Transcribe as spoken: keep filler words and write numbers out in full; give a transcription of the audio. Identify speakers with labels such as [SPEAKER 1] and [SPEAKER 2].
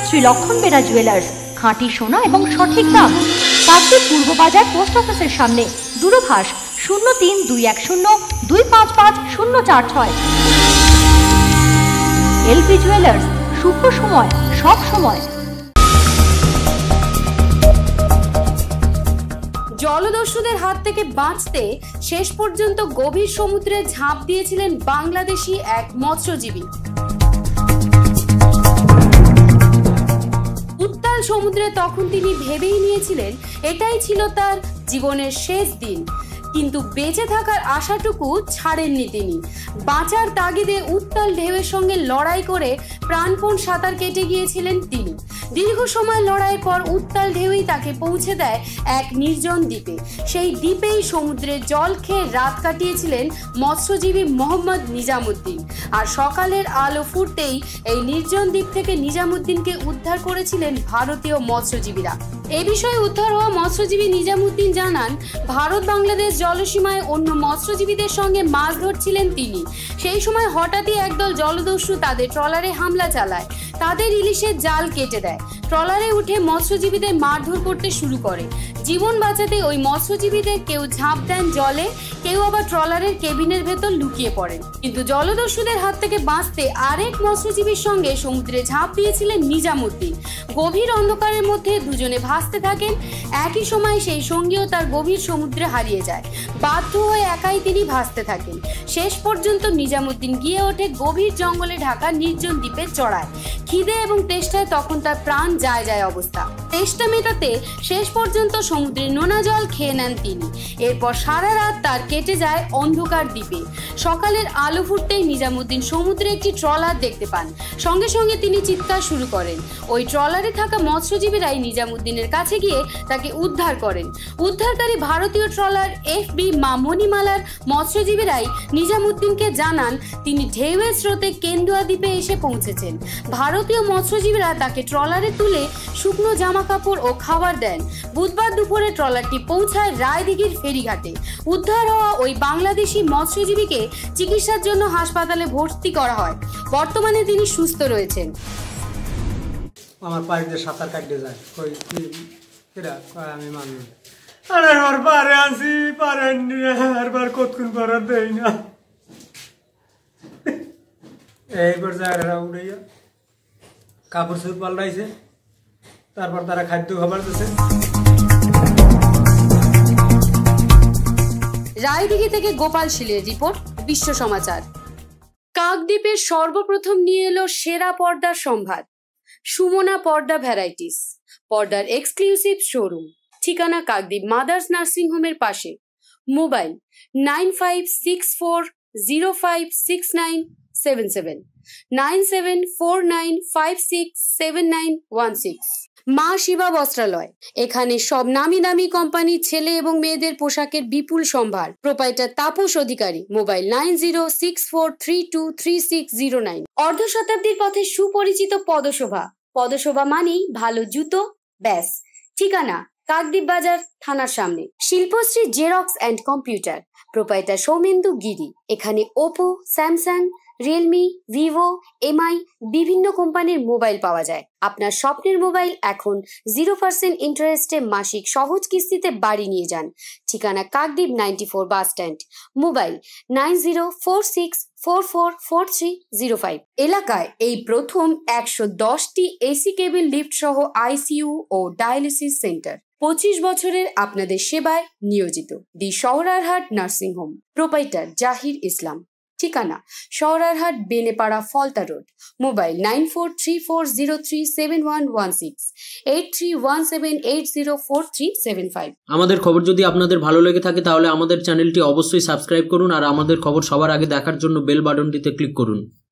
[SPEAKER 1] শ্রী লক্ষণ বেরা জুয়েলার্স, খাঁটি সোনা এবং সঠিক দাম। কাকদ্বীপ পূর্ব বাজার পোস্ট অফিসের সামনে, দূরভাষ শূন্য তিন দুই এক শূন্য দুই পাঁচ পাঁচ শূন্য চার ছয়। এলপি জুয়েলার্স, শুভ সময় সব সময়।
[SPEAKER 2] জলদস্যুদের হাত থেকে বাঁচতে শেষ পর্যন্ত গভীর সমুদ্রে ঝাঁপ দিয়েছিলেন বাংলাদেশি এক মৎস্যজীবী। উত্তাল সমুদ্রে তখন তিনি ভেবেই নিয়েছিলেন এটাই ছিল তার জীবনের শেষ দিন, কিন্তু বেঁচে থাকার আশাটুকু ছাড়েননি তিনি। বাঁচার তাগিদে উত্তাল ঢেউয়ের সঙ্গে লড়াই করে প্রাণপণ সাঁতার কেটে গিয়েছিলেন তিনি। দীর্ঘ সময় লড়াইয়ের পর উত্তাল ঢেউই তাকে পৌঁছে দেয় এক নির্জন দ্বীপে। সেই দ্বীপেই সমুদ্রে জল খেয়ে রাত কাটিয়েছিলেন মৎস্যজীবী মোহাম্মদ নিজামুদ্দিন। আর সকালের আলো ফুটতেই এই নির্জন দ্বীপ থেকে নিজামুদ্দিনকে উদ্ধার করেছিলেন ভারতীয় মৎস্যজীবীরা। এ বিষয়ে উদ্ধার হওয়া মৎস্যজীবী নিজামুদ্দিন জানান, ভারত বাংলাদেশ জলসীমায় অন্য মৎস্যজীবীদের সঙ্গে মাছ ধরছিলেন তিনি। সেই সময় হঠাৎই একদল জলদস্যু তাদের ট্রলারে হামলা চালায়, তাদের ইলিশের জাল কেটে দেয়। ট্রলারে উঠে মৎস্যজীবীদের মারধর করতে শুরু করে। জীবন বাঁচাতে ওই মৎস্যজীবীদের কেউ ঝাঁপ দেন জলে, কেউ আবার ট্রলারের কেবিনের ভেতর লুকিয়ে পড়েন। কিন্তু জলদস্যুদের হাত থেকে বাঁচতে আরেক মৎস্যজীবীর সঙ্গে সমুদ্রে ঝাঁপ দিয়েছিলেন নিজামুদ্দিন। গভীর অন্ধকারের মধ্যে দুজনে ভাসতে থাকেন। একই সময় সেই সঙ্গীও তার গভীর সমুদ্রে হারিয়ে যায়। বাধ্য হয়ে একাই তিনি ভাসতে থাকেন। শেষ পর্যন্ত নিজামুদ্দিন গিয়ে ওঠে গভীর জঙ্গলে ঢাকা নির্জন দ্বীপের চড়ায়। খিদে এবং তেষ্টায় তখন তার প্রাণ যায় যায় অবস্থা। তেষ্টা মেটাতে শেষ পর্যন্ত সমুদ্রের নোনা জল খেয়ে নেন তিনি। এরপর সারা রাত তার কেটে যায় অন্ধকার দ্বীপে। সকালের আলো ফুটতেই নিজামুদ্দিন সমুদ্রে একটি ট্রলার দেখতে পান। সঙ্গে সঙ্গে তিনি চিৎকার শুরু করেন। ওই ট্রলারে থাকা মৎস্যজীবীরাই নিজামুদ্দিনের কাছে গিয়ে তাকে উদ্ধার করেন। উদ্ধারকারী ভারতীয় ট্রলার এফ বি মা মণিমালার মৎস্যজীবীরাই নিজামুদ্দিনকে জানান তিনি ঢেউয়ের স্রোতে কেন্দুয়া দ্বীপে এসে পৌঁছেছেন। ভারতীয় মৎস্যজীবীরা তাকে ট্রলারে তুলে শুকনো জামা কাপড় ও খাবার দেন। বুধবার দুপুরে ট্রলারটি পৌঁছায় রায়দিঘির ফেরিঘাটে। উদ্ধার হওয়া ওই বাংলাদেশি মৎস্যজীবীকে চিকিৎসার জন্য হাসপাতালে ভর্তি করা হয়। বর্তমানে তিনি সুস্থ রয়েছেন।
[SPEAKER 3] আমার পাড়িতে সাঁতার কাটতে যায়, কই কি এরা কয় আমি মানুষ আরে আর পারে আছি পারেন আরবার কতক্ষণ করার দেই না। এইবার জায়গাটা উড়াইয়া কাপড় চোপড় পাল্টাইছে, তারপর তারা খাদ্য খাবার দিচ্ছে।
[SPEAKER 2] রায়দিঘি থেকে গোপাল শীলের রিপোর্ট, বিশ্ব সমাচার। কাকদ্বীপের সর্বপ্রথম নিয়ে এলো সেরা পর্দার সম্ভার, সুমনা পর্দা ভ্যারাইটিস, পর্দার এক্সক্লুসিভ শোরুম। ঠিকানা কাকদ্বীপ মাদার্স নার্সিং হোমের পাশে। Mobile nine five six four zero five six nine seven seven, nine seven four nine five six seven nine one six. Maa Shiva বস্ত্রালয়, এখানে সব নামি দামি কোম্পানির ছেলে এবং মেয়েদের পোশাকের বিপুল সম্ভার। Proprietor Tapas Adhikari. Mobile nine zero six four three two three six zero nine. অর্ধ শতাব্দীর পথে সুপরিচিত পদশোভা। পদশোভা মানেই ভালো জুতো, ব্যাস। ঠিকানা কাকদ্বীপ বাজার থানার সামনে। Shilpashree xerox and computer. Proprietor Soumendu Giri. এখানে Oppo, Samsung, Realme, Vivo, MI বিভিন্ন কোম্পানির মোবাইল পাওয়া যায়। আপনার স্বপ্নের মোবাইল এখন জিরো পার্সেন্ট ইন্টারেস্টে মাসিক সহজ কিস্তিতে বাড়ি নিয়ে যান। ঠিকানা Kakdwip ninety four bus stand. Mobile nine zero four six four four four three zero five. এলাকায় এই প্রথম একশো দশটি এসি কেবিল লিফট সহ আইসিইউ ও ডায়ালিসিস সেন্টার। পঁচিশ বছরের আপনাদের সেবায় নিয়োজিত the Shahararhat nursing home. Proprietor Jahir Islam. ঠিকানা Shahararhat Belepara Falta road. Mobile nine four three four zero three seven one one six, eight three one seven eight zero four three seven five.
[SPEAKER 4] আমাদের খবর যদি আপনাদের ভালো লেগে থাকে তাহলে আমাদের চ্যানেলটি অবশ্যই সাবস্ক্রাইব করুন আর আমাদের খবর সবার আগে দেখার জন্য বেল বাটনটিতে ক্লিক করুন।